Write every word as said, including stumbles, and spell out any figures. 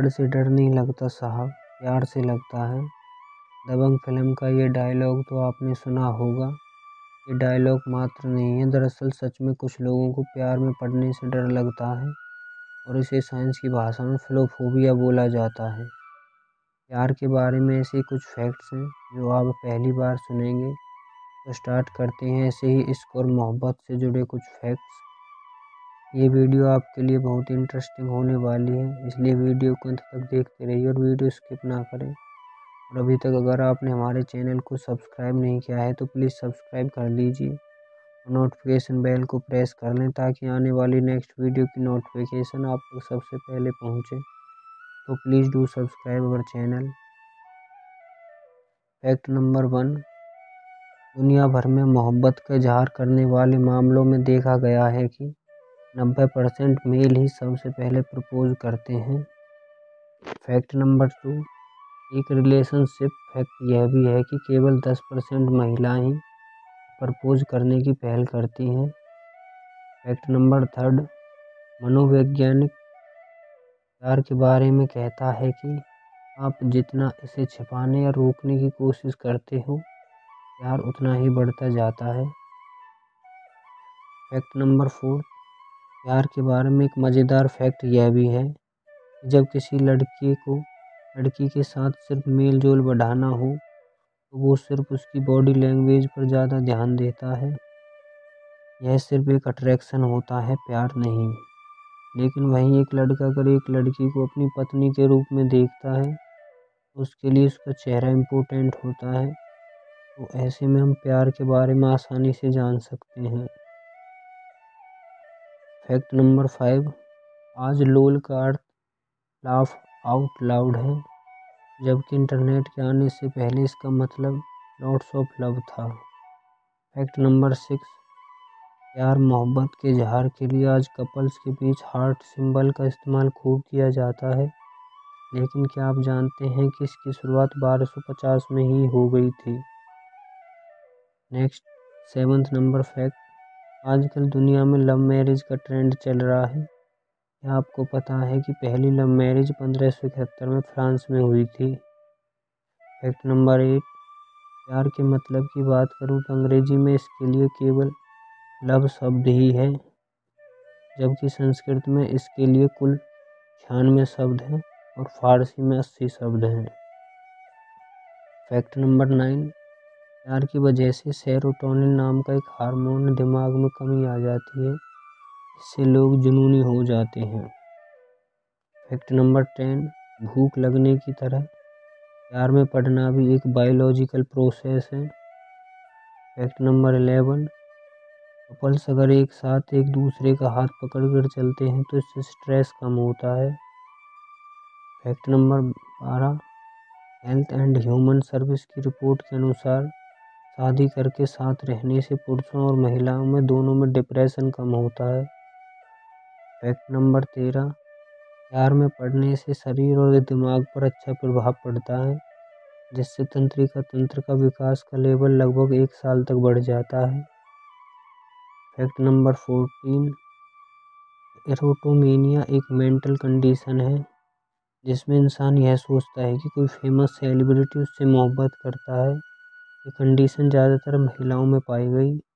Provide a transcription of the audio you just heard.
थप्पड़ से डर नहीं लगता साहब, प्यार से लगता है। दबंग फिल्म का ये डायलॉग तो आपने सुना होगा। ये डायलॉग मात्र नहीं है, दरअसल सच में कुछ लोगों को प्यार में पड़ने से डर लगता है और इसे साइंस की भाषा में फिलोफोबिया बोला जाता है। प्यार के बारे में ऐसे कुछ फैक्ट्स हैं जो आप पहली बार सुनेंगे। तो स्टार्ट करते हैं ऐसे ही इश्क और मोहब्बत से जुड़े कुछ फैक्ट्स। ये वीडियो आपके लिए बहुत इंटरेस्टिंग होने वाली है, इसलिए वीडियो को अंत तक देखते रहिए और वीडियो स्किप ना करें। और अभी तक अगर आपने हमारे चैनल को सब्सक्राइब नहीं किया है तो प्लीज़ सब्सक्राइब कर लीजिए और नोटिफिकेशन बेल को प्रेस कर लें ताकि आने वाली नेक्स्ट वीडियो की नोटिफिकेशन आप तक सबसे पहले पहुंचे। तो please do subscribe our channel. Fact number one, दुनिया भर में मोहब्बत का इजहार करने वाले मामलों में देखा गया है कि नब्बे परसेंट मेल ही सबसे पहले प्रपोज करते हैं। फैक्ट नंबर टू, एक रिलेशनशिप फैक्ट यह भी है कि केवल दस परसेंट महिलाएं ही प्रपोज करने की पहल करती हैं। फैक्ट नंबर थर्ड, मनोवैज्ञानिक प्यार के बारे में कहता है कि आप जितना इसे छिपाने या रोकने की कोशिश करते हो, प्यार उतना ही बढ़ता जाता है। फैक्ट नंबर फोर, प्यार के बारे में एक मज़ेदार फैक्ट यह भी है कि जब किसी लड़के को लड़की के साथ सिर्फ मेल जोल बढ़ाना हो तो वो सिर्फ उसकी बॉडी लैंग्वेज पर ज़्यादा ध्यान देता है। यह सिर्फ एक अट्रैक्शन होता है, प्यार नहीं। लेकिन वहीं एक लड़का अगर एक लड़की को अपनी पत्नी के रूप में देखता है तो उसके लिए उसका चेहरा इम्पोर्टेंट होता है। तो ऐसे में हम प्यार के बारे में आसानी से जान सकते हैं। फैक्ट नंबर फाइव, आज लोल का अर्थ लाफ आउट लाउड है, जबकि इंटरनेट के आने से पहले इसका मतलब लॉट्स ऑफ लव था। फैक्ट नंबर सिक्स, प्यार मोहब्बत के इजहार के लिए आज कपल्स के बीच हार्ट सिंबल का इस्तेमाल खूब किया जाता है। लेकिन क्या आप जानते हैं कि इसकी शुरुआत बारह सौ पचास में ही हो गई थी। नेक्स्ट, सेवंथ नंबर फैक्ट, आजकल दुनिया में लव मैरिज का ट्रेंड चल रहा है। क्या आपको पता है कि पहली लव मैरिज पंद्रह सौ इकहत्तर में फ्रांस में हुई थी। फैक्ट नंबर एट, प्यार के मतलब की बात करूँ तो अंग्रेजी में इसके लिए केवल लव शब्द ही है, जबकि संस्कृत में इसके लिए कुल छियानवे शब्द हैं और फारसी में अस्सी शब्द हैं। फैक्ट नंबर नाइन, प्यार की वजह से सेरोटोनिन नाम का एक हार्मोन दिमाग में कमी आ जाती है, इससे लोग जुनूनी हो जाते हैं। फैक्ट नंबर टेन, भूख लगने की तरह प्यार में पड़ना भी एक बायोलॉजिकल प्रोसेस है। फैक्ट नंबर इलेवन, कपल्स अगर एक साथ एक दूसरे का हाथ पकड़कर चलते हैं तो इससे स्ट्रेस कम होता है। फैक्ट नंबर बारह, हेल्थ एंड ह्यूमन सर्विस की रिपोर्ट के अनुसार शादी करके साथ रहने से पुरुषों और महिलाओं में दोनों में डिप्रेशन कम होता है। फैक्ट नंबर तेरह, प्यार में पड़ने से शरीर और दिमाग पर अच्छा प्रभाव पड़ता है, जिससे तंत्रिका तंत्र का विकास का लेवल लगभग एक साल तक बढ़ जाता है। फैक्ट नंबर फोर्टीन, एरोटोमेनिया एक मेंटल कंडीशन है जिसमें इंसान यह सोचता है कि कोई फेमस सेलिब्रिटी उससे मोहब्बत करता है। ये कंडीशन ज़्यादातर महिलाओं में पाई गई।